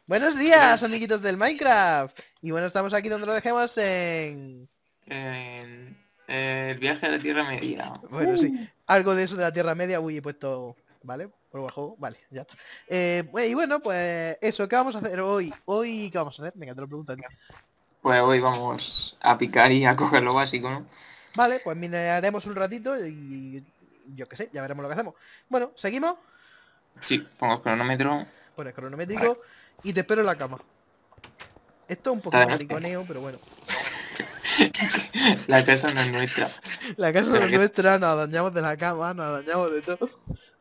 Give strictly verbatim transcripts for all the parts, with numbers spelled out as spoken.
Buenos días, amiguitos del Minecraft. Y bueno, estamos aquí donde lo dejemos en... En- eh, el viaje a la Tierra Media. Bueno, sí, Uh. algo de eso de la Tierra Media. Uy, he puesto... ¿Vale? Por el juego. Vale, ya está. Eh, bu- y bueno, pues eso, ¿qué vamos a hacer hoy? Hoy, ¿qué vamos a hacer? Venga, te lo pregunto a ti. Pues hoy vamos a picar y a coger lo básico, ¿no? Vale, pues mineraremos un ratito y... Yo qué sé, ya veremos lo que hacemos. Bueno, ¿seguimos? Sí, pongo el cronómetro. Pones Vale, cronométrico y te espero en la cama. Esto es un está de poquito noche. mariconeo, pero bueno. La casa no es nuestra. La casa no Pero es que... nuestra, nos dañamos de la cama, nos dañamos de todo.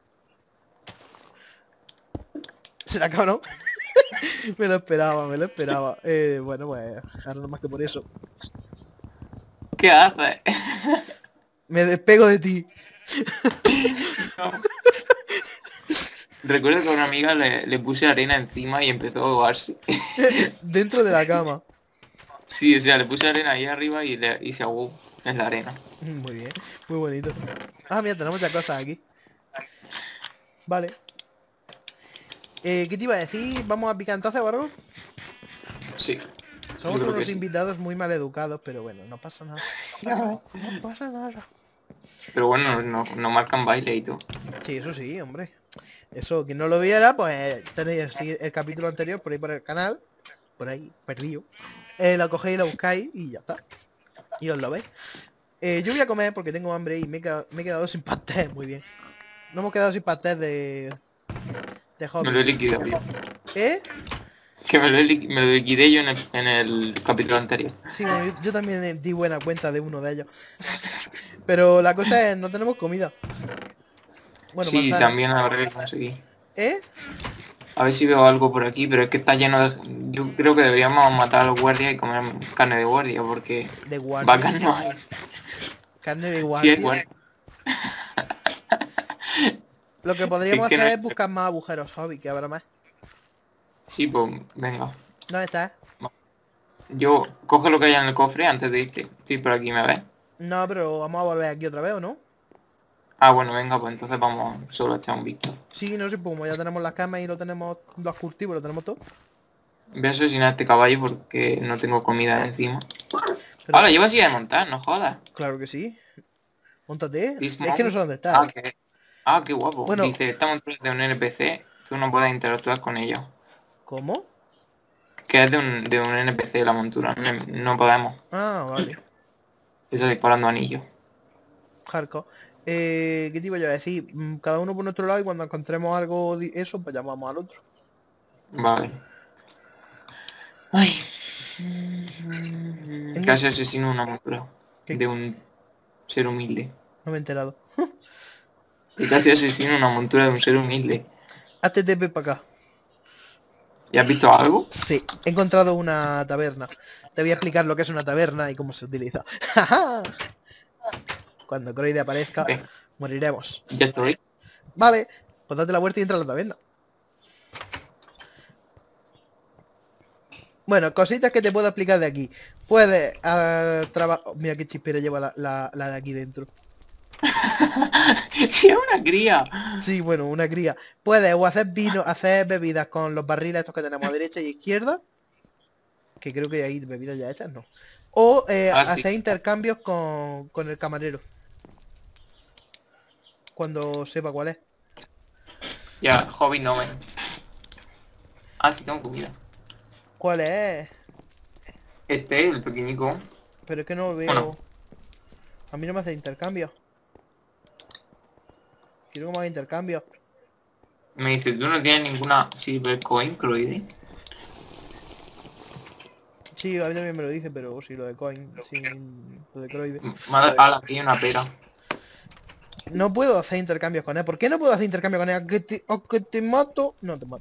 Se la acabó, ¿no? Me lo esperaba, me lo esperaba. Eh, bueno, pues ahora no más que por eso. ¿Qué haces? Me despego de ti. No. Recuerdo que a una amiga le, le puse arena encima y empezó a ahogarse. Dentro de la cama. Sí, o sea, le puse arena ahí arriba y, le- y se ahogó en la arena. Muy bien, muy bonito. Ah, mira, tenemos muchas cosas aquí. Vale. Eh, ¿qué te iba a decir? ¿Vamos a picar entonces o algo? Sí, yo Somos creo que unos sí. invitados muy mal educados, pero bueno, no pasa nada. No pasa nada. Pero bueno, no, no marcan baile y todo. Sí, eso sí, hombre. Eso, quien no lo viera, pues tenéis el, sigui- el capítulo anterior por ahí por el canal. Por ahí, perdido. Eh, lo cogéis y lo buscáis y ya está. Y os lo veis. Eh, yo voy a comer porque tengo hambre y me he, quedado, me he quedado sin pastel, muy bien. No hemos quedado sin pastel de, de Me lo he hobby. liquidado yo. ¿Eh? Que me lo, he liqui- me lo liquidé yo en el, en el capítulo anterior. Sí, bueno, yo, yo también eh, di buena cuenta de uno de ellos. Pero la cosa es, no tenemos comida. Bueno, Sí, manzana. también habré que conseguir. ¿Eh? A ver si veo algo por aquí, pero es que está lleno de... Yo creo que deberíamos matar a los guardias y comer carne de guardia, porque De guardia. vacas no hay. Carne de Sí hay guardia. guardia. Lo que Es podríamos que no hay... hacer es buscar más agujeros hobby, que habrá más. Sí, pues venga. ¿Dónde estás? Yo coge lo que haya en el cofre antes de irte. Estoy por aquí, ¿me ves? No, pero vamos a volver aquí otra vez, ¿o no? Ah, bueno, venga, pues entonces vamos solo a echar un vistazo. Sí, no sé, pues como ya tenemos las camas y lo tenemos, los cultivos, lo tenemos todo. Voy a asesinar a este caballo porque no tengo comida encima. Pero, Ahora, llevo silla de montar, no jodas. claro que sí. Móntate. This Es que no mount- sé dónde está. Ah, que... ah, qué guapo. Bueno, Dice, esta montura es de un N P C, tú no puedes interactuar con ellos. ¿cómo? Que es de un, de un N P C la montura, no, no podemos. Ah, vale. Está disparando anillos. Hardcore. Eh, ¿qué te iba yo a decir? Mm, Cada uno por nuestro lado y cuando encontremos algo de eso, pues llamamos al otro. Vale. Ay. Tengo... Casi asesino una montura ¿Qué? de un ser humilde. No me he enterado. Que casi asesino una montura de un ser humilde. H T P para acá. ¿Ya has visto algo? Sí, he encontrado una taberna. Te voy a explicar lo que es una taberna y cómo se utiliza. Cuando Croide aparezca, Ven, moriremos. ya estoy. Vale, pues date la vuelta y entra a la taberna. Bueno, cositas que te puedo explicar de aquí. Puedes trabajar... Mira qué chispera lleva la, la, la de aquí dentro. Sí, es una cría. Sí, bueno, una cría. Puedes o hacer vino, hacer bebidas con los barriles estos que tenemos a derecha y izquierda. Que creo que hay bebidas ya hechas, ¿no? O eh, Ah, sí. hacer intercambios con, con el camarero. Cuando sepa cuál es. Ya, hobby no ven. Ah, sí, tengo comida. ¿Cuál es? Este, el pequeñico. Pero es que no lo Bueno, veo. A mí no me hace intercambio. Quiero que me haga intercambio. me dice, tú no tienes ninguna silver coin, Croide. Sí, a mí también me lo dice, pero sí, lo de coin, sin lo de croide. Madre, ala, aquí hay una pera. No puedo hacer intercambios con él. ¿Por qué no puedo hacer intercambio con él? ¿A que te, a que te mato? No te mato.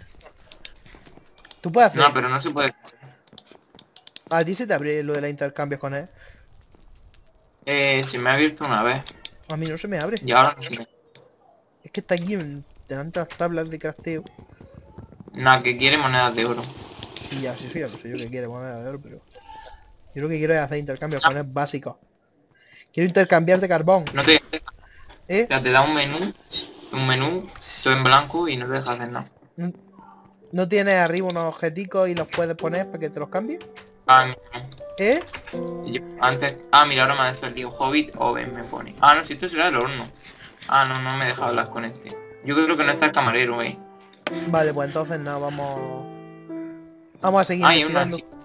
Tú puedes No, hacer. pero no se puede. A ti se te abre lo de los intercambios con él. Eh, se me ha abierto una vez. A mí no se me abre. Y ahora no se me... Es que está aquí en delante de las tablas de crafteo. Nada, que quiere monedas de oro. Y ya, sí, sí, ya no sé yo que quiere moneda de oro, pero... Yo lo que quiero es hacer intercambios con él básicos. Quiero intercambiar de carbón. No te... ¿Eh? Ya te da un menú, un menú, todo en blanco y no te deja hacer nada. Mm, ¿No tienes arriba unos objeticos y los puedes poner para que te los cambie? Ah, no. ¿Eh? Yo antes... Ah, mira, ahora me ha salido Hobbit Oven, me pone. Ah, no, si esto será el horno. Ah, no, no me deja hablar con este. Yo creo que no está el camarero, eh. Vale, pues entonces no, vamos... Vamos a seguir Ah, y aún investigando. así.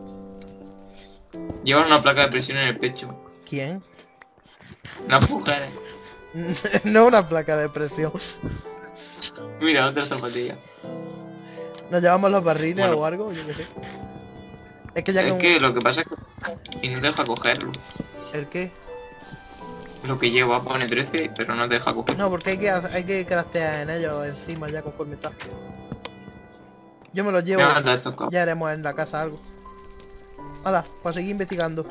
Llevan una placa de presión en el pecho. ¿Quién? Unas mujeres. No una placa de presión. Mira, otra zapatilla. ¿Nos llevamos los barriles Bueno. o algo? Yo qué sé. Es que ya Es que... un- que lo que pasa es que... Y no deja cogerlo. ¿El qué? Lo que lleva pone trece, pero no deja cogerlo. No, porque hay que, hacer- hay que craftear en ellos encima ya conforme está. Yo me los llevo. Me mata estos cabros. Ya haremos en la casa algo. Hala, para seguir investigando.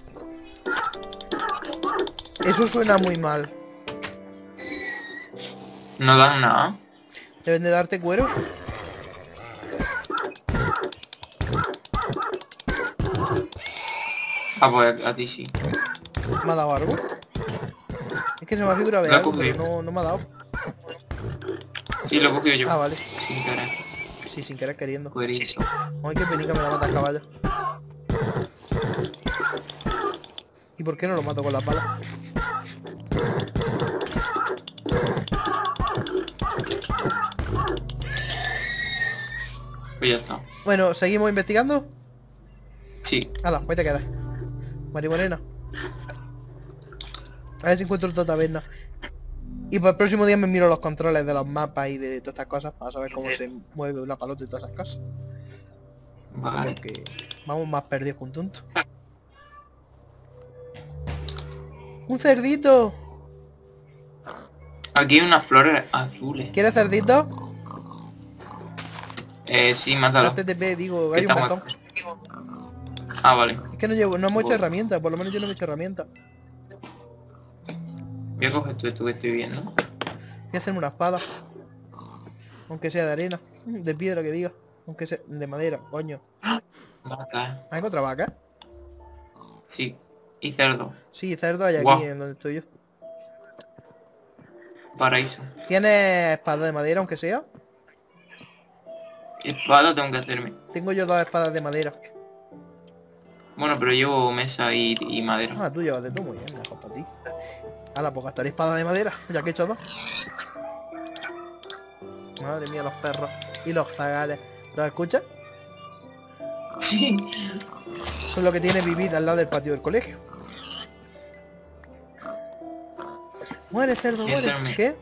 Eso suena muy mal. No dan nada. Deben de darte cuero. Ah, pues a ti sí. ¿Me ha dado algo? Es que se me ha figurado de Lo he algo, pero cogido. no, no me ha dado. Sí, lo he cogido yo. Ah, vale. Sin querer. Sí, sin querer queriendo. Cuerito. Ay, qué penica me la mata el caballo. ¿Y por qué no lo mato con las balas? Pues ya está. Bueno, ¿seguimos investigando? Sí. Hala, pues te quedas. Marimorena. A ver si encuentro otra taberna. Y para el próximo día me miro los controles de los mapas y de todas estas cosas para saber cómo se mueve una palota y todas esas cosas. Vale. Porque vamos más perdidos que un tonto. ¡Un cerdito! Aquí hay unas flores azules. ¿Quieres cerdito? Eh, sí, mátalo. H T T P, digo, Que hay un está botón. muerto. Ah, vale. Es que no llevo, no hemos hecho Bueno. herramientas, por lo menos yo no he hecho herramientas. Voy a coger todo esto que estoy viendo. Voy a hacerme una espada. Aunque sea de arena. De piedra que diga. Aunque sea de madera, coño. Vaca. ¿Has encontrado vaca? Sí. Y cerdo. Sí, cerdo hay aquí Guau. en donde estoy yo. Paraíso. ¿Tienes espada de madera aunque sea? Espada tengo que hacerme. Tengo yo dos espadas de madera. Bueno, pero llevo mesa y, y madera. Ah, tú llevas de todo, muy bien, mejor para ti. Ahora, pues gastaré espada de madera, ya que he hecho dos. Madre mía, los perros y los zagales. ¿Los escuchas? Sí. Son lo que tiene vivir al lado del patio del colegio. Muere, cerdo, Voy a muere. hacerme- ¿Qué?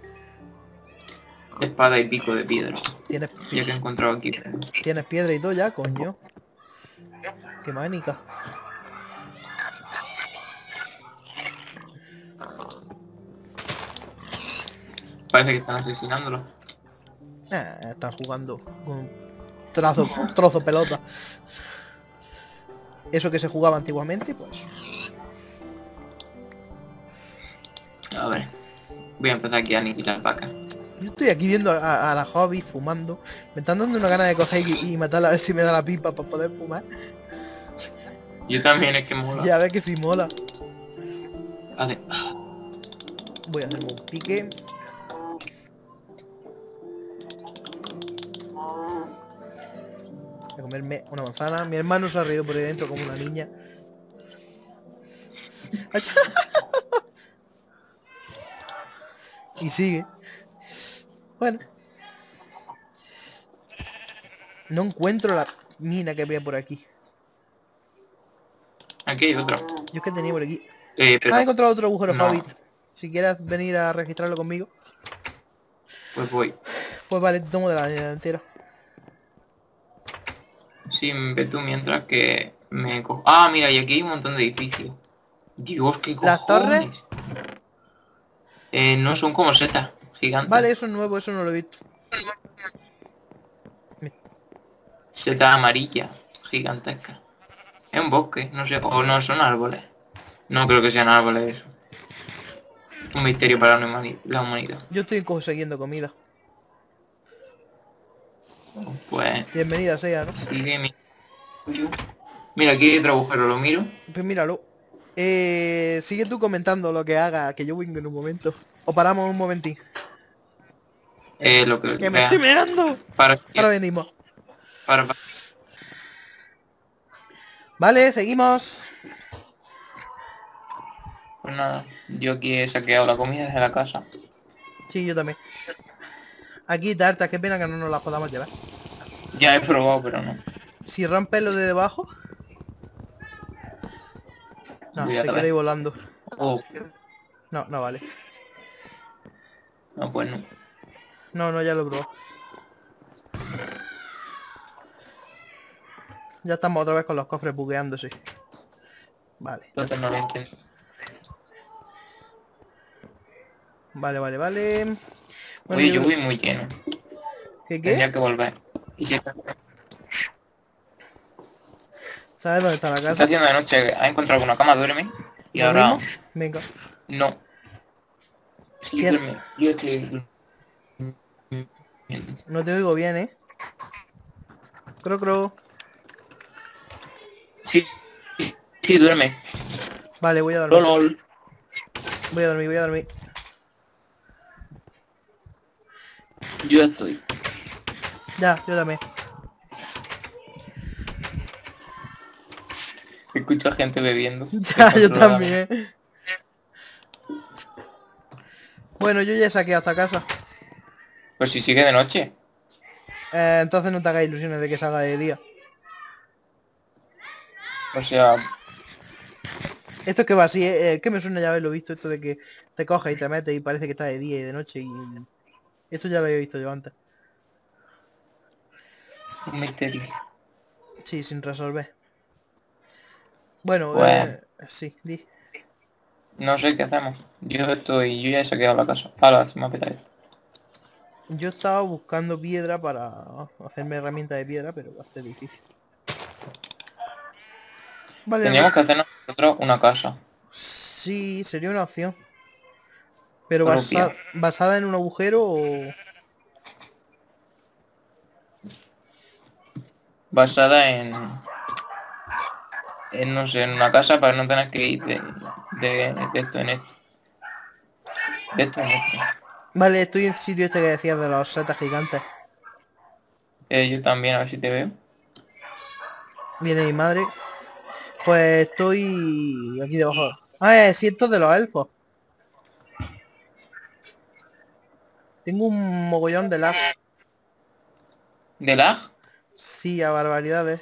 Espada y pico de piedra. Tienes, Ya que he encontrado aquí. tienes piedra y todo ya, coño. Qué manica. Parece que están asesinándolo. Ah, están jugando con un trozo, trozo pelota. Eso que se jugaba antiguamente, pues. A ver. Voy a empezar aquí a aniquilar vacas. Yo estoy aquí viendo a, a la hobby fumando. Me están dando una gana de coger y, y matarla a ver si me da la pipa para poder fumar. Yo también, es que mola. Ya ves que si mola. Hace... Voy a hacer un pique. Voy a comerme una manzana. Mi hermano se ha reído por ahí dentro como una niña. Y sigue. Bueno. No encuentro la mina que había por aquí. Aquí hay otra. Yo es que tenía por aquí. Eh, pero... Ah, he encontrado otro agujero no. Hobbit. Si quieres venir a registrarlo conmigo. Pues voy. Pues vale, te tomo de la delantera. Sí, ve tú mientras que me cojo... Ah, mira, y aquí hay un montón de edificios. Dios, qué cojones. ¿Las torres? Eh, no, son como setas gigantes. Vale, eso es nuevo, eso no lo he visto. Setas amarillas, gigantescas. Es un bosque, no sé, o no, son árboles. No creo que sean árboles eso. Un misterio para la humani- la humanidad. Yo estoy consiguiendo comida. Pues Bienvenida sea, ¿no? sigue mi... Mira, aquí hay otro agujero, lo miro. Pues míralo. Eh, sigue tú comentando lo que haga, que yo vengo en un momento. O paramos un momentín. Eh, lo que ¡Que me vea. estoy meando! Para, Ahora venimos. para, para. Vale, seguimos. Pues nada, yo aquí he saqueado la comida desde la casa. Sí, yo también. Aquí tartas, qué pena que no nos las podamos llevar. Ya he probado, pero no. Si rompes lo de debajo... No, Voy a te queda ahí ver. volando. Oh, No, no vale. no, pues no. No, no, ya lo probó. Ya estamos otra vez con los cofres bugueándose. Vale. Entonces no lo entiendo. Vale, vale, vale. Bueno, Oye, yo yo creo... voy muy lleno. ¿Qué qué? Tendría que volver. Y si está, ¿Sabes dónde está la se está casa? haciendo de noche, ¿ha encontrado alguna cama? Duerme. Y ahora... ¿Dormimos? Venga. No. Sí, ¿Quién? duerme. Yo estoy... durmiendo. No te oigo bien, ¿eh? Cro, cro. Sí, sí, duerme. Vale, voy a dormir. Lolol. Voy a dormir, voy a dormir. Yo estoy. Ya, yo también. Escucho a gente bebiendo. Ya, yo descontrolada. también. Bueno, yo ya saqué hasta casa. Pues si sigue de noche. Eh, entonces no te hagas ilusiones de que salga de día. O sea, Esto es que va así, eh, eh, que me suena ya haberlo visto, esto de que te coges y te metes y parece que está de día y de noche y... Esto ya lo había visto yo antes. un misterio. Sí, sin resolver. Bueno, Pues eh... sí, di. no sé qué hacemos. Yo estoy, yo ya he saqueado la casa. Ahora se me apetece esto. Yo estaba buscando piedra para hacerme herramienta de piedra, pero va a ser difícil. Vale, Tendríamos que hacernos nosotros una casa sí, sería una opción. Pero basa- propia. basada en un agujero o... Basada en, en no sé, en una casa para no tener que ir de, de, de esto en esto. De esto en esto. Vale, estoy en el sitio este que decías de los setas gigantes. Eh, yo también, a ver si te veo. Viene mi madre. Pues estoy aquí debajo. Ah, es cierto de los elfos. Tengo un mogollón de lag. ¿De lag? Sí, a barbaridades.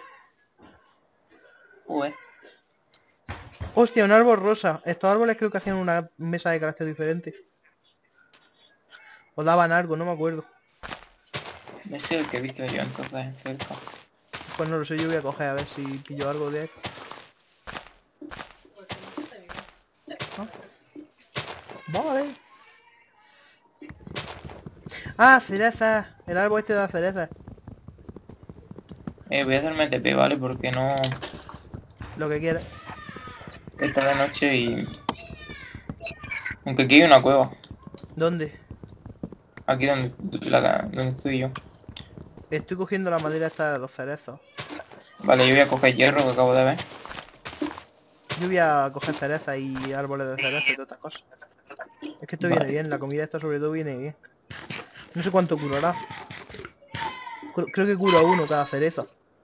Ué. Hostia, un árbol rosa. Estos árboles creo que hacían una mesa de carácter diferente. O daban algo, no me acuerdo. Ese es el que he visto yo entonces en cerca. Pues no lo sé, yo voy a coger a ver si pillo algo de él. ¿No? Vale. Ah, cereza. El árbol este da cereza. Eh, voy a hacerme T P, ¿vale? Porque no... Lo que quieras. Está de noche y... Aunque aquí hay una cueva. ¿Dónde? Aquí donde, la- donde estoy yo. Estoy cogiendo la madera esta de los cerezos. Vale, yo voy a coger hierro que acabo de ver. Yo voy a coger cereza y árboles de cereza y todas estas cosas. Es que esto viene Vale. bien, la comida esta sobre todo viene bien. No sé cuánto curará. Cru- Creo que cura uno cada cereza.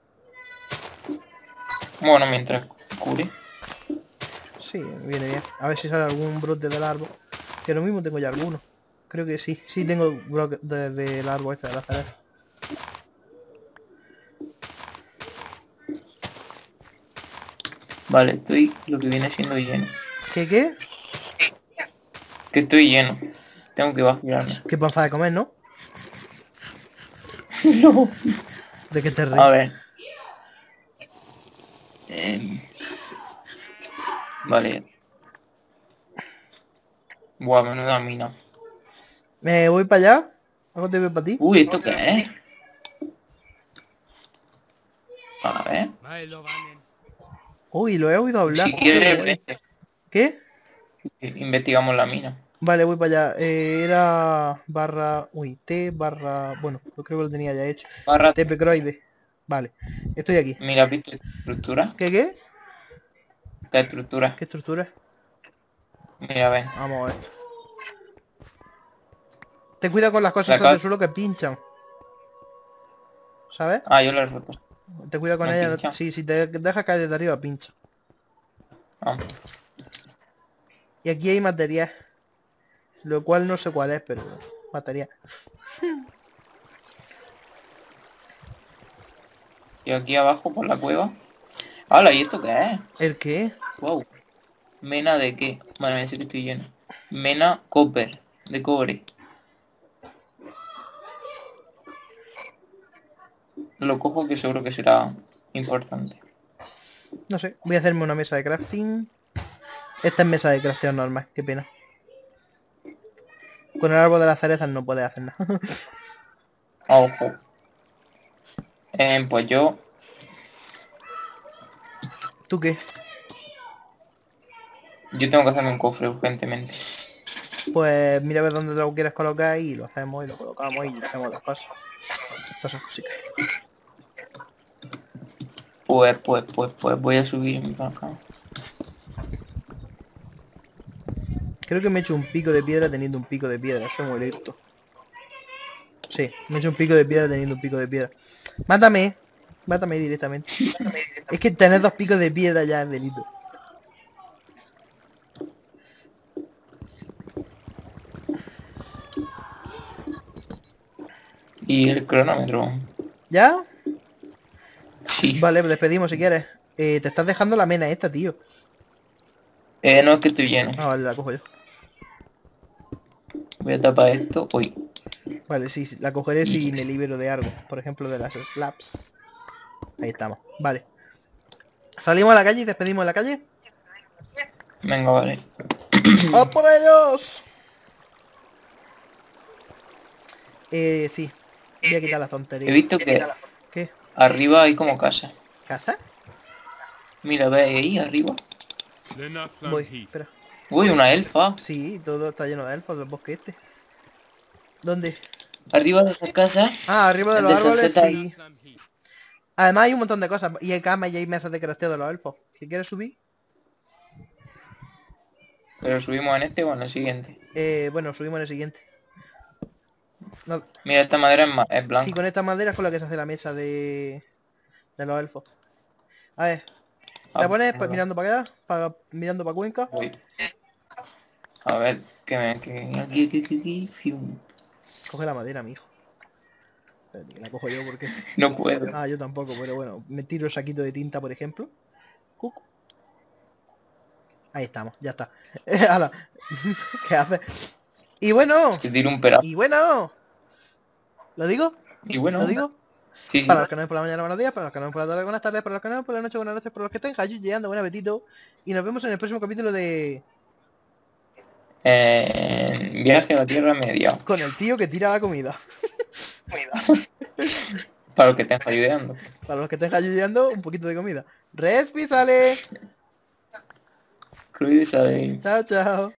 Bueno, mientras cure. Sí, viene bien. A ver si sale algún brote del árbol. Que lo mismo tengo ya alguno. Creo que sí. Sí, tengo brote de- del árbol este de la cereza. Vale, estoy lo que viene siendo lleno. ¿Qué qué? Que estoy lleno. Tengo que vaciarme. ¿Qué panza de comer, no? No. ¿De qué te A ríes? ver. Em, vale. Buah, menuda mina. ¿Me voy para allá? ¿Algo te veo para ti? Uy, ¿esto qué es? A ver. Uy, lo he oído hablar. Si Qué quieres, guay. vete. ¿Qué? Investigamos la mina. Vale, voy para allá. Eh, era barra... Uy, T barra... Bueno, yo creo que lo tenía ya hecho. Barra, Tpcroide. Vale, estoy aquí. mira, ¿viste esta estructura? ¿Qué qué? Esta estructura. ¿Qué estructura? Mira, ven. Vamos a ver. Ten cuidado con las La cosas ca- del suelo que pinchan. ¿Sabes? Ah, yo la he roto. Ten cuidado con ¿Me ella. pincha? Sí, si te dejas caer desde arriba, pincha. Ah. Y aquí hay material. Lo cual no sé cuál es, pero material. Y aquí abajo por la cueva. ¡Hala! ¿Y esto qué es? ¿El qué? Wow. ¿Mena de qué? Bueno, ya sé que estoy lleno. Mena copper. De cobre. Lo cojo que seguro que será importante. No sé. Voy a hacerme una mesa de crafting. Esta es mesa de crafting normal. Qué pena. Con el árbol de las cerezas no puedes hacer nada. Ojo. Eh, pues yo... ¿Tú qué? Yo tengo que hacerme un cofre urgentemente. Pues mira a ver dónde lo quieres colocar y lo hacemos y lo colocamos y hacemos las cosas. Todas esas cositas. Pues, pues, pues, pues voy a subir para acá. Creo que me he hecho un pico de piedra teniendo un pico de piedra. Soy muy listo. Sí, me he hecho un pico de piedra teniendo un pico de piedra. Mátame. Mátame directamente. Es que tener dos picos de piedra ya es delito. Y el cronómetro. ¿Ya? Sí. Vale, pues despedimos si quieres. Eh, te estás dejando la mena esta, tío. Eh, no es que estoy lleno. Ah, vale, la cojo yo. Voy a tapar esto. Uy. Vale, sí, sí, la cogeré si me libero de algo. Por ejemplo, de las slabs. Ahí estamos. Vale. Salimos a la calle y despedimos en la calle. Venga, vale. ¡A por ellos! Eh, sí. Voy a quitar las He tonterías. visto que ¿Qué? arriba hay como casa. ¿Casa? Mira, ve ahí arriba. Voy, espera. Uy, una elfa. Sí, todo está lleno de elfos del bosque este. ¿Dónde? Arriba de esa casa. Ah, arriba de de los esa árboles, seta- sí. Además hay un montón de cosas. Y hay camas y hay mesas de crafteo de los elfos. ¿Qué quieres subir? Pero subimos en este o en el siguiente. Eh, bueno, subimos en el siguiente. No, Mira, esta madera es, ma- es sí, blanca. con esta madera es con la que se hace la mesa de... De los elfos. A ver, ¿te Ah, pones pues, mirando para allá? Pa- mirando para Cuenca. voy. A ver, que me... Que, aquí, aquí, aquí, aquí, fium. Coge la madera, mi hijo. Espérate, que la cojo yo porque... No puedo. Ah, yo tampoco, pero bueno. Me tiro el saquito de tinta, por ejemplo. Cuc. Ahí estamos, ya está. Ala. ¿Qué haces? Y bueno, Te tiro un pedazo. y bueno. ¿Lo digo? Y bueno. ¿Lo digo? Sí, sí. Para los que no ven por la mañana, buenos días. Para los que no ven por la tarde, buenas tardes. Para los que no ven por la noche, buenas noches. Para los que estén llegando, buen apetito. Y nos vemos en el próximo capítulo de... Eh, viaje a la Tierra Media. Con el tío que tira la comida. Para los que estén ayudando. Para los que estén ayudando, un poquito de comida. Respi, sale. Cuídese. Chao, chao.